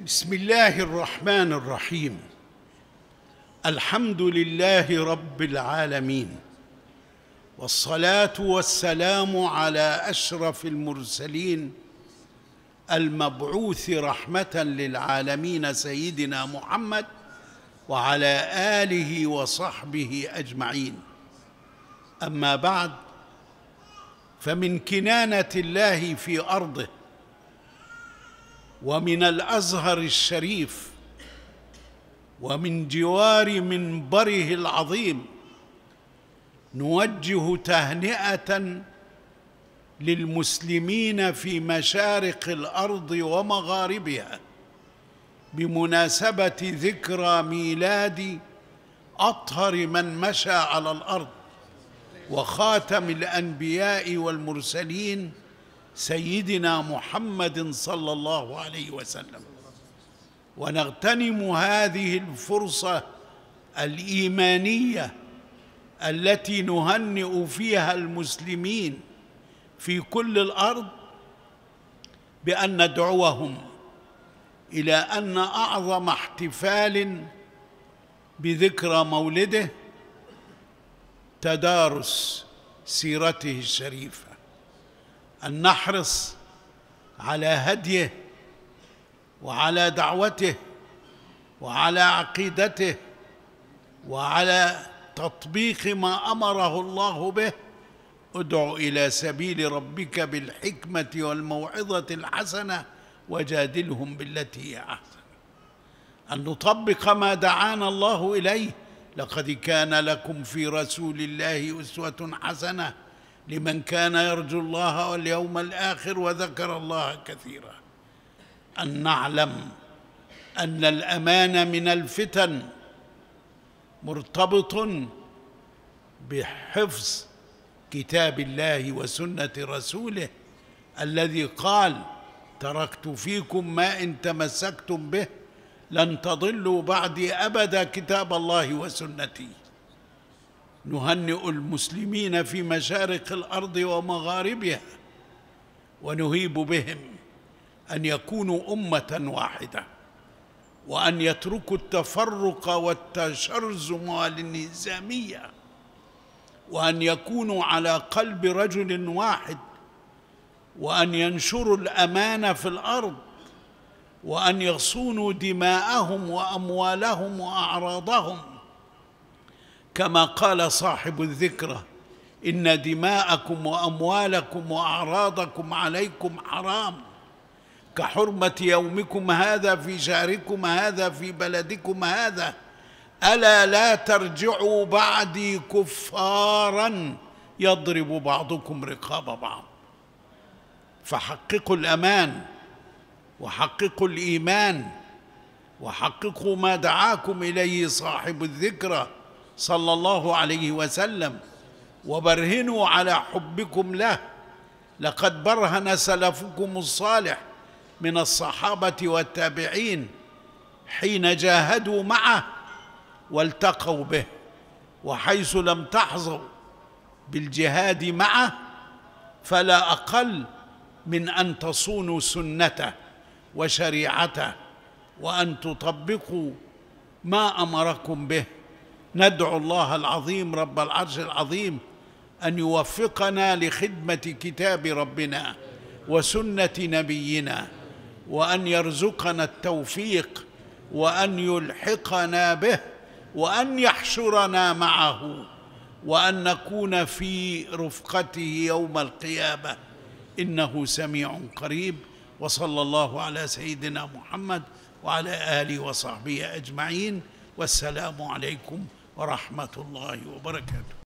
بسم الله الرحمن الرحيم. الحمد لله رب العالمين، والصلاة والسلام على أشرف المرسلين المبعوث رحمة للعالمين سيدنا محمد وعلى آله وصحبه أجمعين. أما بعد، فمن كنانة الله في أرضه ومن الأزهر الشريف ومن جوار منبره العظيم نوجه تهنئة للمسلمين في مشارق الأرض ومغاربها بمناسبة ذكرى ميلاد أطهر من مشى على الأرض وخاتم الأنبياء والمرسلين سيدنا محمد صلى الله عليه وسلم. ونغتنم هذه الفرصة الإيمانية التي نهنئ فيها المسلمين في كل الأرض بأن ندعوهم إلى أن أعظم احتفال بذكرى مولده تدارس سيرته الشريفة، أن نحرص على هديه وعلى دعوته وعلى عقيدته وعلى تطبيق ما أمره الله به. ادع إلى سبيل ربك بالحكمة والموعظة الحسنة وجادلهم بالتي هي أحسن. أن نطبق ما دعانا الله إليه. لقد كان لكم في رسول الله أسوة حسنة لمن كان يرجو الله واليوم الآخر وذكر الله كثيرا. أن نعلم أن الأمان من الفتن مرتبط بحفظ كتاب الله وسنة رسوله الذي قال: تركت فيكم ما إن تمسكتم به لن تضلوا بعدي أبدا كتاب الله وسنتي. نهنئ المسلمين في مشارق الأرض ومغاربها ونهيب بهم أن يكونوا أمة واحدة، وأن يتركوا التفرق والتشرذم والانهزامية، وأن يكونوا على قلب رجل واحد، وأن ينشروا الأمان في الأرض، وأن يصونوا دماءهم وأموالهم وأعراضهم، كما قال صاحب الذكرى: إن دماءكم وأموالكم وأعراضكم عليكم حرام كحرمة يومكم هذا في شهركم هذا في بلدكم هذا، ألا لا ترجعوا بعدي كفارا يضرب بعضكم رقاب بعض. فحققوا الأمان وحققوا الإيمان وحققوا ما دعاكم إليه صاحب الذكرى صلى الله عليه وسلم، وبرهنوا على حبكم له. لقد برهن سلفكم الصالح من الصحابة والتابعين حين جاهدوا معه والتقوا به، وحيث لم تحظوا بالجهاد معه فلا أقل من أن تصونوا سنته وشريعته وأن تطبقوا ما أمركم به. ندعو الله العظيم رب العرش العظيم أن يوفقنا لخدمة كتاب ربنا وسنة نبينا، وأن يرزقنا التوفيق، وأن يلحقنا به، وأن يحشرنا معه، وأن نكون في رفقته يوم القيامة، إنه سميع قريب. وصلى الله على سيدنا محمد وعلى آله وصحبه أجمعين، والسلام عليكم ورحمة الله وبركاته.